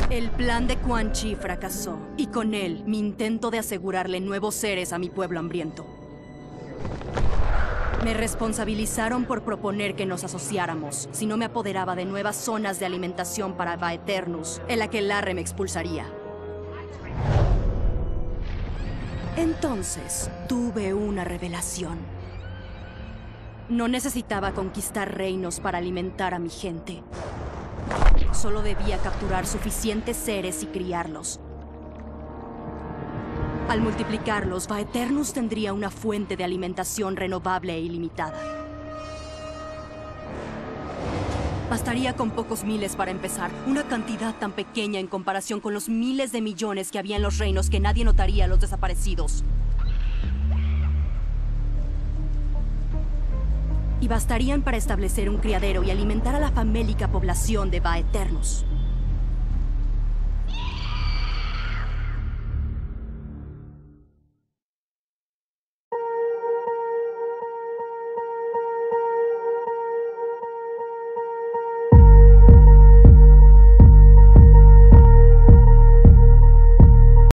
El plan de Quan Chi fracasó, y con él mi intento de asegurarle nuevos seres a mi pueblo hambriento. Me responsabilizaron por proponer que nos asociáramos si no me apoderaba de nuevas zonas de alimentación para Vaeternus, el aquelarre me expulsaría. Entonces, tuve una revelación. No necesitaba conquistar reinos para alimentar a mi gente. Solo debía capturar suficientes seres y criarlos. Al multiplicarlos, Vaeternus tendría una fuente de alimentación renovable e ilimitada. Bastaría con pocos miles para empezar, una cantidad tan pequeña en comparación con los miles de millones que había en los reinos que nadie notaría a los desaparecidos. Y bastarían para establecer un criadero y alimentar a la famélica población de Vaeternus.